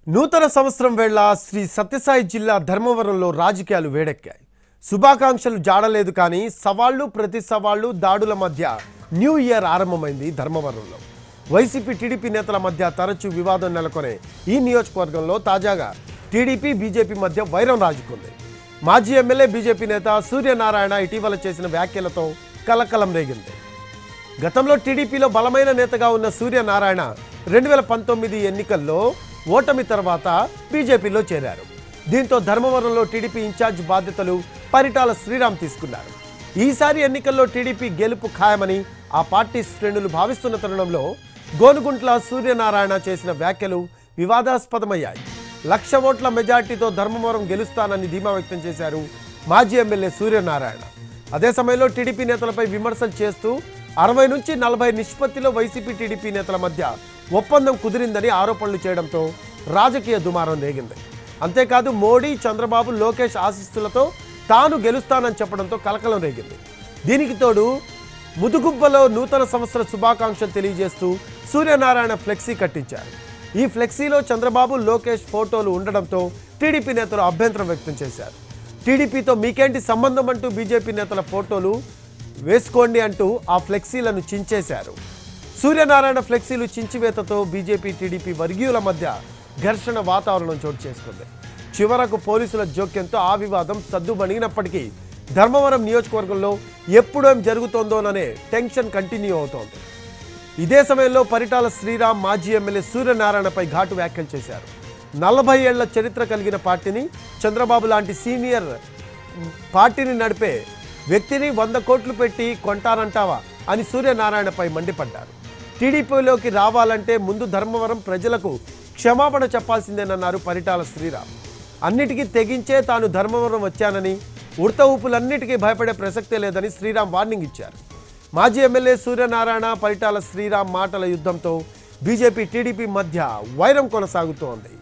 నూతన సంవత్సరం వేళ శ్రీ సత్యసాయి జిల్లా ధర్మవరంలో రాజకీయాలు వేడెక్కాయి. శుభాకాంక్షలు జాడలేదు కానీ సవాళ్లు ప్రతి సవాళ్లు దాడుల మధ్య న్యూ ఇయర్ ఆరంభమైంది ధర్మవరంలో. వైసీపీ టీడీపీ నేతల మధ్య తరచూ వివాదం నెలకొనే ఈ నియోజకవర్గంలో తాజాగా టీడీపీ బీజేపీ మధ్య వైరం రాజుకుంది. మాజీ ఎమ్మెల్యే బీజేపీ నేత సూర్యనారాయణ ఇటీవల చేసిన వ్యాఖ్యలతో కలకలం రేగింది. గతంలో టీడీపీలో బలమైన నేతగా ఉన్న సూర్యనారాయణ 2019 ఎన్నికల్లో ఓటమి తర్వాత బీజేపీలో చేరారు. దీంతో ధర్మవరంలో టీడీపీ ఇన్ఛార్జ్ బాధ్యతలు పరిటాల శ్రీరామ్ తీసుకున్నారు. ఈసారి ఎన్నికల్లో టీడీపీ గెలుపు ఖాయమని ఆ పార్టీ శ్రేణులు భావిస్తున్న తరుణంలో గోనుగుంట్ల సూర్యనారాయణ చేసిన వ్యాఖ్యలు వివాదాస్పదమయ్యాయి. 1,00,000 ఓట్ల మెజార్టీతో ధర్మవరం గెలుస్తానని ధీమా వ్యక్తం చేశారు మాజీ ఎమ్మెల్యే సూర్యనారాయణ. అదే సమయంలో టీడీపీ నేతలపై విమర్శలు చేస్తూ 60 నుంచి 40 నిష్పత్తిలో వైసీపీ టీడీపీ నేతల మధ్య ఒప్పందం కుదిరిందని ఆరోపణలు చేయడంతో రాజకీయ దుమారం రేగింది. అంతేకాదు మోడీ, చంద్రబాబు, లోకేష్ ఆశీస్సులతో తాను గెలుస్తానని చెప్పడంతో కలకలం రేగింది. దీనికి తోడు ముదుగుబ్బలో నూతన సంవత్సర శుభాకాంక్షలు తెలియజేస్తూ సూర్యనారాయణ ఫ్లెక్సీ కట్టించారు. ఈ ఫ్లెక్సీలో చంద్రబాబు, లోకేష్ ఫోటోలు ఉండడంతో టీడీపీ నేతలు అభ్యంతరం వ్యక్తం చేశారు. టీడీపీతో మీకేంటి సంబంధం అంటూ బీజేపీ నేతల ఫోటోలు వేసుకోండి అంటూ ఆ ఫ్లెక్సీలను చించేశారు. సూర్యనారాయణ ఫ్లెక్సీలు చించివేతతో బీజేపీ టీడీపీ వర్గీయుల మధ్య ఘర్షణ వాతావరణం చోటు చేసుకుంది. చివరకు పోలీసుల జోక్యంతో ఆ వివాదం సద్దుమణిగినప్పటికీ ధర్మవరం నియోజకవర్గంలో ఎప్పుడేం జరుగుతోందోననే టెన్షన్ కంటిన్యూ అవుతోంది. ఇదే సమయంలో పరిటాల శ్రీరామ్ మాజీ ఎమ్మెల్యే సూర్యనారాయణపై ఘాటు వ్యాఖ్యలు చేశారు. 40 ఏళ్ల చరిత్ర కలిగిన పార్టీని, చంద్రబాబు లాంటి సీనియర్ పార్టీని నడిపే వ్యక్తిని 100 కోట్లు పెట్టి కొంటారంటావా అని సూర్యనారాయణపై మండిపడ్డారు. టీడీపీలోకి రావాలంటే ముందు ధర్మవరం ప్రజలకు క్షమాపణ చెప్పాల్సిందేనన్నారు పరిటాల శ్రీరామ్. అన్నిటికీ తెగించే తాను ధర్మవరం వచ్చానని, ఉడత ఊపులన్నిటికీ భయపడే ప్రసక్తే లేదని శ్రీరామ్ వార్నింగ్ ఇచ్చారు. మాజీ ఎమ్మెల్యే సూర్యనారాయణ, పరిటాల శ్రీరామ్ మాటల యుద్ధంతో బీజేపీ టీడీపీ మధ్య వైరం కొనసాగుతోంది.